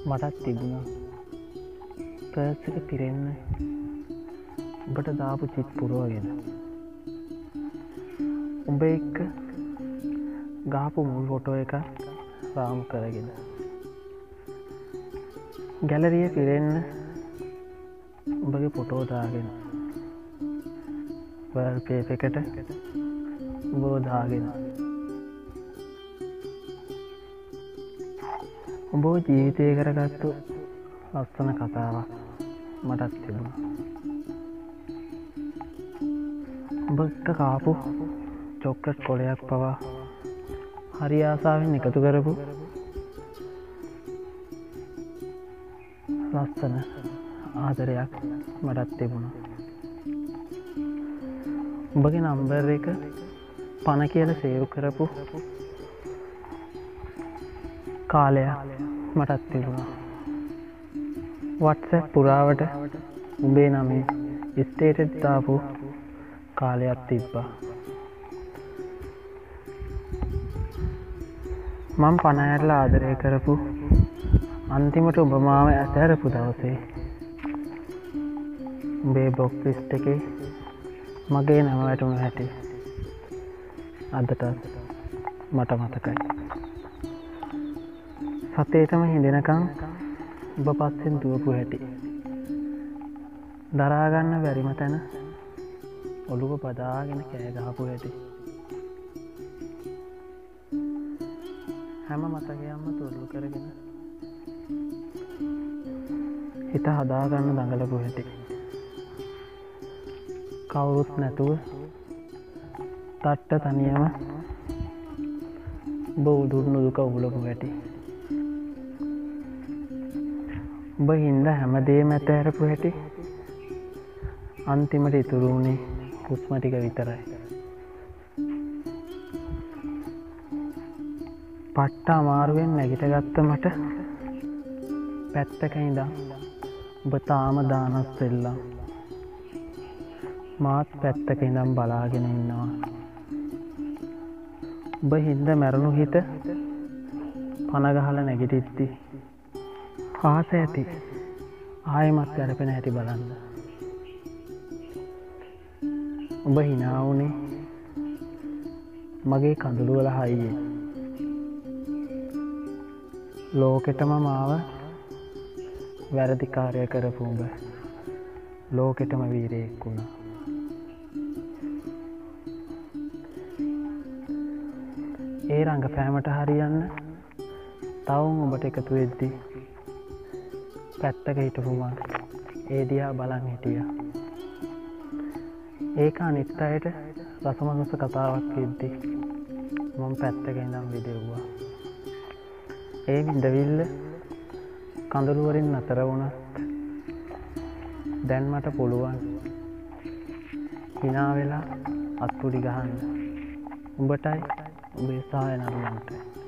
මටත් තිබුණා පර්ස් එක පිරෙන්න උඹට දාපු චිත් පුරවගෙන උඹ එක්ක ගාපු මුල් ෆොටෝ එක රාම් කරගෙන ගැලරිය පිරෙන්න උඹගේ ෆොටෝ දාගෙන වර්ල්පේප් එකට උඹව දාගෙන උඹව ජීවිතය කරගත්තු ලස්සන කතාවක් මටත් තිබුණා. උඹ එක්ක කාපු චොක්ලට් කොලයක් පවා හරි ආසාවෙන් එකතු කරපු ලස්සන ආදරයක් මටත් තිබුණා. උඹගේ නම්බර් එක පණ කියලා සේව් කරපු කාලයක් මටත් තිබුණා. WhatsApp පුරාවට උඹේ නමේ ස්ටේටස් දාපු කාලයක් තිබ්බා. මම පණ ඇරලා ආදරය කරපු අන්තිමට ඔබ මාව ඇතහැරපු දවසේ උඹේ බ්ලොග් ලිස්ට් එකේ මගේ නම වැටුණු හැටි අදටත් මට මතකයි. සතේටම හිඳෙනකම් ඔබ පස්සෙන් දුවපු හැටි දරාගන්න බැරිම තැන ඔළුව බදාගෙන කෑ ගහපු හැටි හැම මතකයක්ම තුරුළු කරගෙන හිත හදාගන්න දඟලපු හැටි කවුරුත් නැතුව තට්ට තනියම ඔබ උදුන්නු දුක උගුලපු හැටි ඔබ හින්ද හැමදේම ඇතහැරපු හැටි අන්තිමට ඉතුරු වුණේ හුස්ම ටික විතරයි. පට්ට අමාරුවෙන් නැගිට ගත්ත මට පැත්තක ඉඳන් ඔබ තාම දානස් වෙල්ලා මාත් පැත්තක ඉඳන් බලාගෙන ඉන්නවා. ඔබ හින්ද මැරුණු හිත පන ගහලා නැගිටිද්දි ආස ඇති ආයෙමත් ගැලපෙන හැටි බලන්න. ඔබ හිනා වුණේ මගේ කඳුළු වල හයියෙන්. ලෝකෙටම මාව වැරදිකාරය කරපු උඹ ලෝකෙටම වීරයෙක් වුණා. ඒ රංගපෑමට හරියන්න තවම ඔබට එකතු වෙද්දි පැත්තක හිටපු මං ඒ දිහා බලන් හිටියා. ඒක අනිත් අයට රසමසස කතාවක් වෙද්දි මම පැත්තක ඉඳන් විදෙව්වා. ඒ විඳවිල්ල කඳුළු වලින් නතර වුණත් දැන් මට පුළුවන් hina වෙලා අත්පුඩි ගහන්න. උඹටයි උඹේ සහාය නළුවන්ටයි.